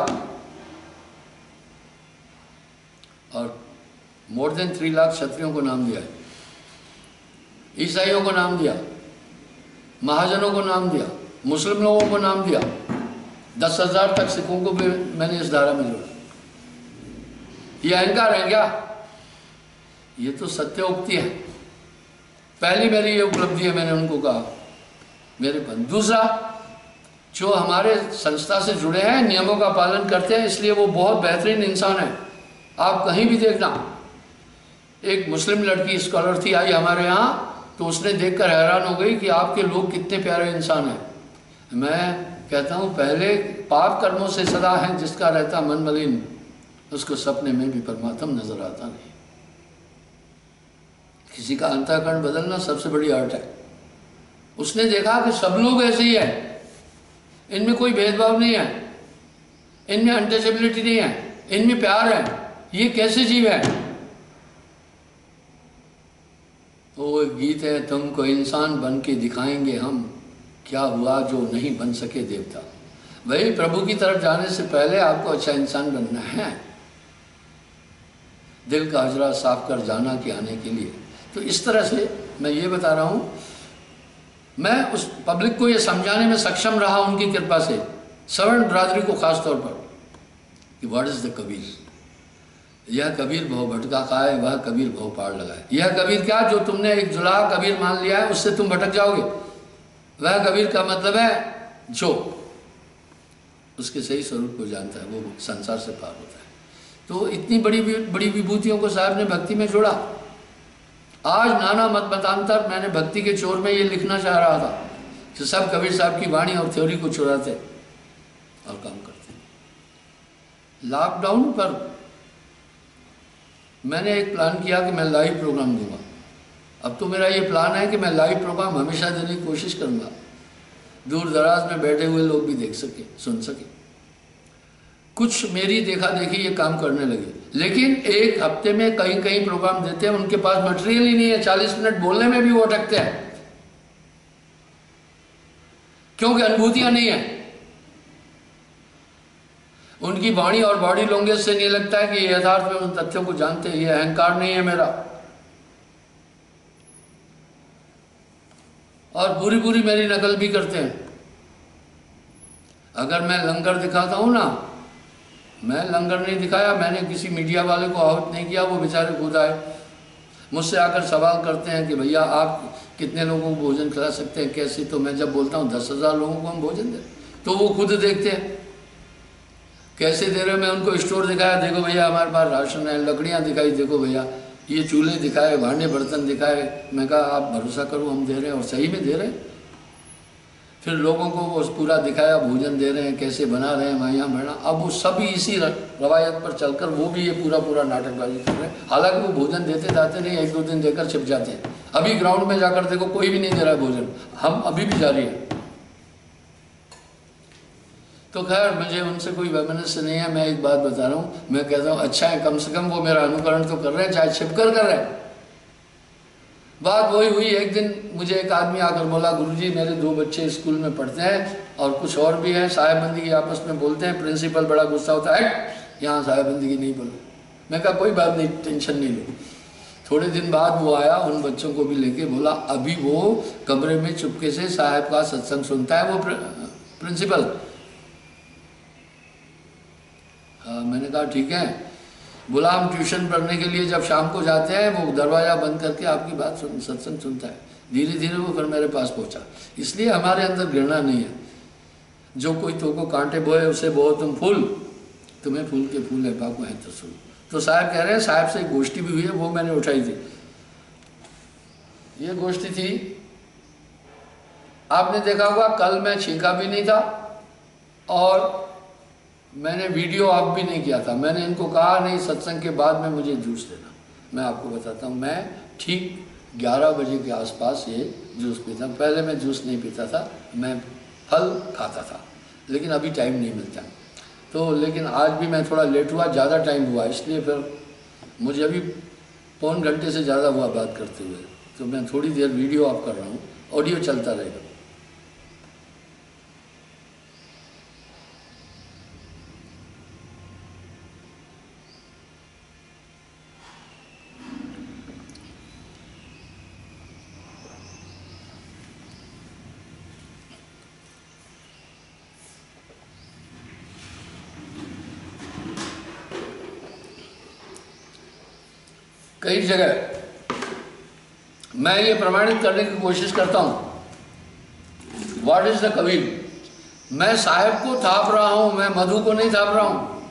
और मोर देन 3 लाख क्षत्रियों को नाम दिया, ईसाइयों को नाम दिया, महाजनों को नाम दिया, मुस्लिम लोगों को नाम दिया, 10,000 तक सिखों को भी मैंने इस धारा में जोड़ा। ये अहंकार है क्या? ये तो सत्योक्ति है। पहली मेरी ये उपलब्धि है, मैंने उनको कहा मेरे पंथ। दूसरा, जो हमारे संस्था से जुड़े हैं, नियमों का पालन करते हैं, इसलिए वो बहुत बेहतरीन इंसान है। आप कहीं भी देखना, एक मुस्लिम लड़की स्कॉलर थी, आई हमारे यहाँ, तो उसने देखकर हैरान हो गई कि आपके लोग कितने प्यारे इंसान हैं। मैं कहता हूँ पहले पाप कर्मों से सदा है जिसका रहता मन मलिन, उसको सपने में भी परमात्मा नजर आता नहीं। किसी का अंतःकरण बदलना सबसे बड़ी आर्ट है। उसने देखा कि सब लोग ऐसे ही हैं, इनमें कोई भेदभाव नहीं है, इनमें अनटचेबिलिटी नहीं है, इनमें प्यार है, ये कैसे जीव है? वो गीत है, तुमको इंसान बन के दिखाएंगे हम, क्या हुआ जो नहीं बन सके देवता। वही प्रभु की तरफ जाने से पहले आपको अच्छा इंसान बनना है, दिल का हजरा साफ कर जाना कि आने के लिए। तो इस तरह से मैं ये बता रहा हूँ, मैं उस पब्लिक को ये समझाने में सक्षम रहा उनकी कृपा से, सवर्ण बरादरी को खास तौर पर, कि व्हाट इज द कबीर। यह कबीर भव भटका खाए, वह कबीर भव पार लगाए। यह कबीर क्या, जो तुमने एक जुलाहा कबीर मान लिया है, उससे तुम भटक जाओगे। वह कबीर का मतलब है जो उसके सही स्वरूप को जानता है, वो संसार से पार होता है। तो इतनी बड़ी बड़ी विभूतियों को साहब ने भक्ति में जोड़ा। आज नाना मतांतर, मैंने भक्ति के चोर में ये लिखना चाह रहा था कि सब कबीर साहब की वाणी और थ्योरी को चुराते और काम करते। लॉकडाउन पर मैंने एक प्लान किया कि मैं लाइव प्रोग्राम दूंगा। अब तो मेरा ये प्लान है कि मैं लाइव प्रोग्राम हमेशा देने की कोशिश करूंगा, दूर दराज में बैठे हुए लोग भी देख सके, सुन सके। कुछ मेरी देखा देखी ये काम करने लगे, लेकिन एक हफ्ते में कहीं कहीं प्रोग्राम देते हैं, उनके पास मटेरियल ही नहीं है, 40 मिनट बोलने में भी वो अटकते हैं, क्योंकि अनुभूतियां नहीं है। उनकी वाणी और बॉडी लैंग्वेज से नहीं लगता है कि ये यथार्थ में उन तथ्यों को जानते हैं। ये अहंकार नहीं है मेरा, और पूरी पूरी मेरी नकल भी करते हैं। अगर मैं लंगर दिखाता हूं ना, मैं लंगर नहीं दिखाया, मैंने किसी मीडिया वाले को आहूत नहीं किया, वो बेचारे खुद आए मुझसे आकर सवाल करते हैं कि भैया आप कितने लोगों को भोजन खिला सकते हैं, कैसे? तो मैं जब बोलता हूँ 10,000 लोगों को हम भोजन दें, तो वो खुद देखते हैं कैसे दे रहे हैं। मैं उनको स्टोर दिखाया, देखो भैया हमारे पास राशन है, लकड़ियाँ दिखाई, देखो भैया ये चूल्हे दिखाए, भांडे बर्तन दिखाए। मैं कहा आप भरोसा करो, हम दे रहे हैं, और सही में दे रहे हैं। फिर लोगों को वो पूरा दिखाया, भोजन दे रहे हैं, कैसे बना रहे हैं, माया बना। अब वो सभी इसी रवायत पर चलकर वो भी ये पूरा पूरा नाटकबाजी कर रहे हैं। हालांकि वो भोजन देते जाते नहीं, 1-2 दिन देकर छिप जाते हैं। अभी ग्राउंड में जाकर देखो, कोई भी नहीं दे रहा है भोजन, हम अभी भी जारी है। तो खैर मुझे उनसे कोई वैमनस्य नहीं है। मैं एक बात बता रहा हूँ, मैं कहता हूँ अच्छा है, कम से कम वो मेरा अनुकरण तो कर रहे हैं, चाहे छिपकर कर रहे हैं। बात वही हुई, एक दिन मुझे एक आदमी आकर बोला, गुरुजी मेरे 2 बच्चे स्कूल में पढ़ते हैं और कुछ और भी हैं, साहेबंदी की आपस में बोलते हैं, प्रिंसिपल बड़ा गुस्सा होता है, यहाँ साहेबंदी की नहीं बोलो। मैं कहा कोई बात नहीं, टेंशन नहीं लो। थोड़े दिन बाद वो आया, उन बच्चों को भी लेके बोला, अभी वो कमरे में चुपके से साहब का सत्संग सुनता है, वो प्रिंसिपल। हाँ, मैंने कहा ठीक है। बोला हम ट्यूशन पढ़ने के लिए जब शाम को जाते हैं, वो दरवाज़ा बंद करके आपकी बात सत्संग सुनता है। धीरे धीरे वो फिर मेरे पास पहुंचा। इसलिए हमारे अंदर घृणा नहीं है। जो कोई तो को कांटे बोए उसे बोओ तुम फूल, तुम्हें फूल के फूल है बाबू है तो सुन। तो साहब कह रहे हैं, साहब से एक गोष्ठी भी हुई है, वो मैंने उठाई थी। ये गोष्ठी थी, आपने देखा होगा, कल मैं छींका भी नहीं था और मैंने वीडियो ऑफ भी नहीं किया था। मैंने इनको कहा नहीं, सत्संग के बाद में मुझे जूस देना। मैं आपको बताता हूँ, मैं ठीक 11 बजे के आसपास ये जूस पीता। पहले मैं जूस नहीं पीता था, मैं फल खाता था, लेकिन अभी टाइम नहीं मिलता। तो लेकिन आज भी मैं थोड़ा लेट हुआ, ज़्यादा टाइम हुआ, इसलिए फिर मुझे अभी पौन घंटे से ज़्यादा हुआ बात करते हुए। तो मैं थोड़ी देर वीडियो ऑफ कर रहा हूँ, ऑडियो चलता रहेगा। कई जगह मैं ये प्रमाणित करने की कोशिश करता हूँ, व्हाट इज द कबीर। मैं साहेब को थाप रहा हूँ, मैं मधु को नहीं थाप रहा हूँ।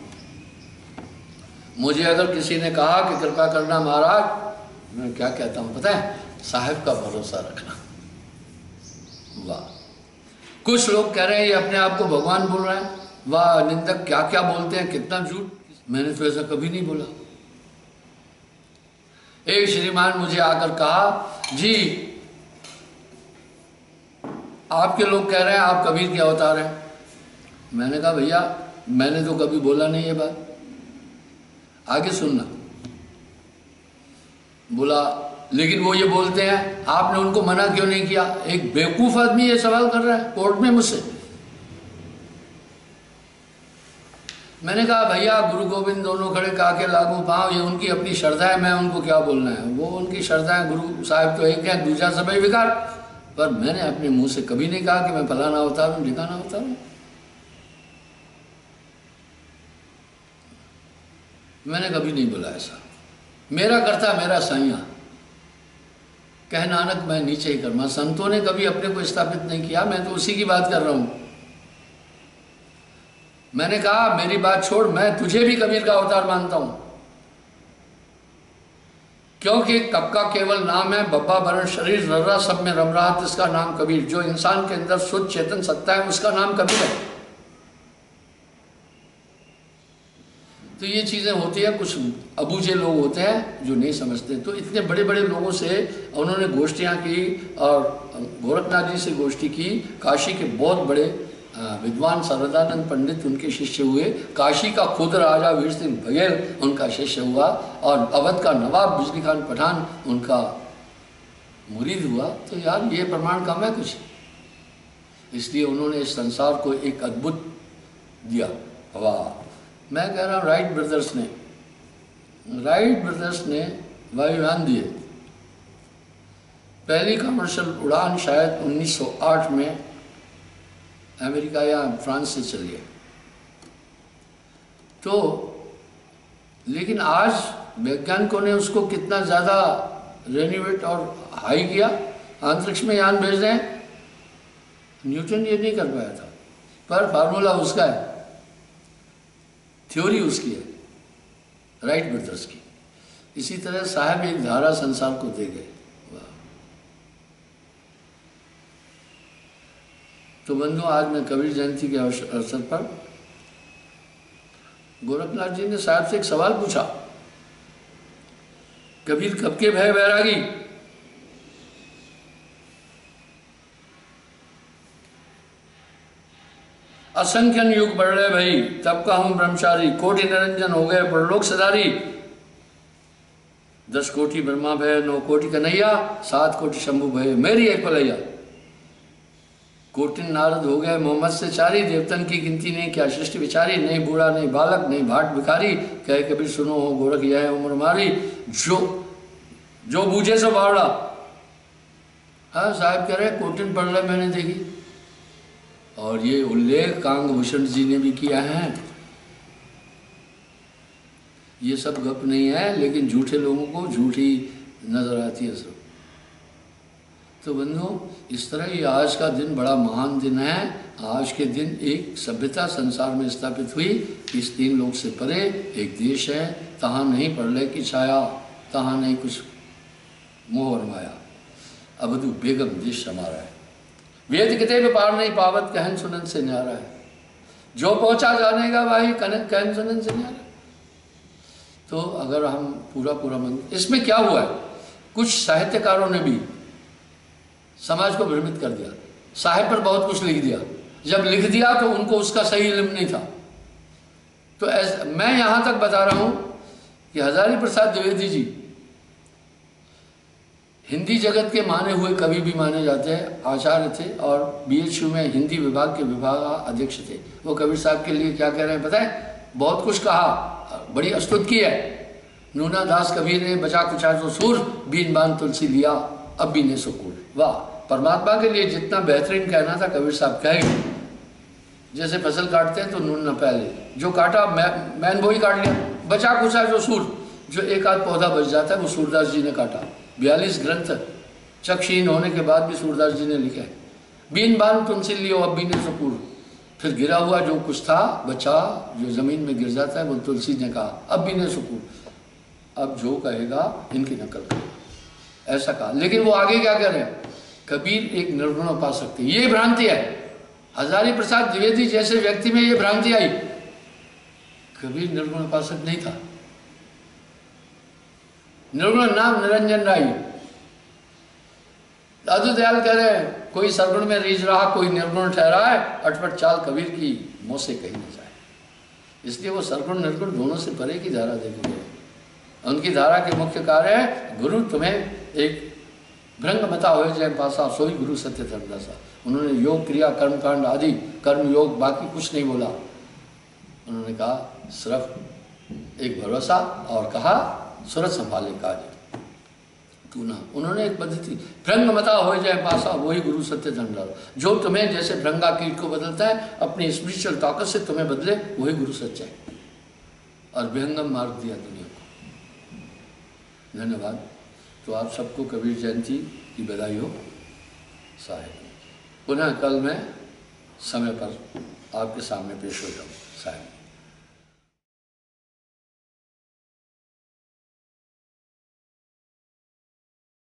मुझे अगर किसी ने कहा कि कृपा करना महाराज, मैं क्या कहता हूँ पता है, साहेब का भरोसा रखना। वाह, कुछ लोग कह रहे हैं ये अपने आप को भगवान बोल रहे हैं, वाह निंदक क्या क्या बोलते हैं, कितना झूठ। मैंने तो ऐसा कभी नहीं बोला। एक श्रीमान मुझे आकर कहा, जी आपके लोग कह रहे हैं आप कबीर के अवतार हैं। मैंने कहा भैया मैंने तो कभी बोला नहीं ये बात, आगे सुनना। बोला लेकिन वो ये बोलते हैं, आपने उनको मना क्यों नहीं किया? एक बेवकूफ आदमी ये सवाल कर रहा है कोर्ट में मुझसे। मैंने कहा भैया गुरु गोविंद दोनों खड़े काके लागू पाँव, ये उनकी अपनी श्रद्धा है, मैं उनको क्या बोलना है, वो उनकी श्रद्धा है। गुरु साहब तो एक है, दूसरा सभी विकार। पर मैंने अपने मुंह से कभी नहीं कहा कि मैं फलाना अवतार हूँ, ठिकाना अवतार हूँ। मैंने कभी नहीं बोला ऐसा। मेरा करता मेरा साइया, कह नानक मैं नीचे ही कर्मा। संतों ने कभी अपने को स्थापित नहीं किया, मैं तो उसी की बात कर रहा हूँ। मैंने कहा मेरी बात छोड़, मैं तुझे भी कबीर का अवतार मानता हूं, क्योंकि कब का केवल नाम है, बब्बा वर्ण शरीर रर्रा सब में रम रहा, इसका नाम कबीर। जो इंसान के अंदर शुद्ध चेतन सत्ता है उसका नाम कबीर है। तो ये चीजें होती है, कुछ अबूझे लोग होते हैं जो नहीं समझते। तो इतने बड़े बड़े लोगों से उन्होंने गोष्ठियां की, और गोरखनाथ जी से गोष्ठी की, काशी के बहुत बड़े विद्वान सरदानंद पंडित उनके शिष्य हुए, काशी का खुद राजा वीर सिंह बघेल उनका शिष्य हुआ, और अवध का नवाब बिजली खान पठान उनका मुरीद हुआ। तो यार ये प्रमाण कम है कुछ, इसलिए उन्होंने इस संसार को एक अद्भुत दिया। वाह, मैं कह रहा हूँ राइट ब्रदर्स ने वायुयान दिए। पहली कमर्शियल उड़ान शायद 1908 में अमेरिका या फ्रांस से चली है। तो लेकिन आज वैज्ञानिकों ने उसको कितना ज़्यादा रेनोवेट और हाई किया, अंतरिक्ष में यान भेज रहे हैं। न्यूटन ये नहीं कर पाया था, पर फार्मूला उसका है, थ्योरी उसकी है, राइट ब्रदर्स की। इसी तरह साहब एक धारा संसार को दे गए। तो बंधु, आज मैं कबीर जयंती के अवसर पर गोरखनाथ जी ने साहब से एक सवाल पूछा, कबीर कब के भय बैरागी? असंख्यन युग बढ़ रहे भाई, तब का हूं ब्रह्मचारी, कोटि निरंजन हो गए परलोक सदारी। 10 कोटि ब्रह्मा भय, 9 कोटि कन्हैया, 7 कोटि शंभु भय, मेरी एक पलैया। कोटिन नारद हो गए मोहम्मद से चारी, देवतन की गिनती नहीं क्या सृष्टि विचारी। नहीं बूढ़ा नहीं बालक नहीं भाट भिखारी, कहे कबीर सुनो हो गोरख यह है उम्र मारी। जो बूझे सो बावड़ा। हाँ साहब कह रहे कोटिन पढ़ रहे मैंने देखी, और ये उल्लेख कांगभूषण जी ने भी किया है। ये सब गप नहीं है, लेकिन झूठे लोगों को झूठी नजर आती है सब। तो बंधुओं, इस तरह ये आज का दिन बड़ा महान दिन है। आज के दिन एक सभ्यता संसार में स्थापित हुई, इस 3 लोक से परे एक देश है, तहाँ नहीं प्रलय की छाया, तहाँ नहीं कुछ मोह और माया। अवधु बेगम देश हमारा है, वेद किते में पार नहीं पावत, कहन सुनन से न्यारा है। जो पहुंचा जानेगा भाई कहन सुनन से न्यारा। तो अगर हम पूरा मन, इसमें क्या हुआ है, कुछ साहित्यकारों ने भी समाज को भ्रमित कर दिया, साहिब पर बहुत कुछ लिख दिया। जब लिख दिया तो उनको उसका सही इल्म नहीं था। तो मैं यहां तक बता रहा हूं कि हजारी प्रसाद द्विवेदी जी हिंदी जगत के माने हुए कवि भी माने जाते हैं, आचार्य थे और BHU में हिंदी विभाग के विभाग अध्यक्ष थे। वो कबीर साहब के लिए क्या कह रहे हैं पता है? बहुत कुछ कहा, बड़ी अस्तुत की है। नूना दास कबीर ने बचा कुचा तो सूर, बीन बान तुलसी लिया अब भी ने सुकून। वाह, परमात्मा के लिए जितना बेहतरीन कहना था कबीर साहब कह गए। जैसे फसल काटते हैं तो नून न पहले, जो काटा मैन वो ही काट लिया, बचा कुचा जो सूर, जो एक आध पौधा बच जाता है वो सूरदास जी ने काटा। 42 ग्रंथ चक्षहीन होने के बाद भी सूरदास जी ने लिखे। बीन बान तुलसी लियो अब भी ने सुकून। फिर गिरा हुआ जो कुछ था बचा, जो जमीन में गिर जाता है वो तुलसी ने कहा अब भी ने सुकून। अब जो कहेगा इनकी नकल करेगा, ऐसा कहा। लेकिन वो आगे क्या कह रहे हैं? कबीर एक निर्गुण उपासक थे, ये भ्रांति है। हजारी प्रसाद द्विवेदी जैसे व्यक्ति में ये भ्रांति आई, कबीर निर्गुण उपासक नहीं था। निर्गुण नाम निरंजन राय। दादू दयाल कह रहे हैं कोई सरगुण में रीझ रहा कोई निर्गुण ठहरा है, अटपट चाल कबीर की मुंह से कही न जाए। इसलिए वो सरगुण निर्गुण दोनों से परे की धारा देखी गई। उनकी धारा के मुख्य कार्य है गुरु तुम्हें एक भ्रंग मता हो जय पासा, सोई गुरु सत्य धर्मदासा। उन्होंने योग क्रिया कर्मकांड आदि कर्म योग बाकी कुछ नहीं बोला। उन्होंने कहा सिर्फ एक भरोसा और कहा सूरत संभाले काज तू ना। उन्होंने एक पद्धति भ्रंग मता हो जाए पासा, वही गुरु सत्य धर्मदासा। जो तुम्हें जैसे भ्रंगा कीट को बदलता है अपनी स्पिरिचुअल ताकत से तुम्हें बदले, वही गुरु सच्चा है। और विहंगम मार्ग दिया दुनिया को। धन्यवाद। तो आप सबको कबीर जयंती की बधाई हो साहिब। पुनः कल मैं समय पर आपके सामने पेश हो जाऊँ साहिब।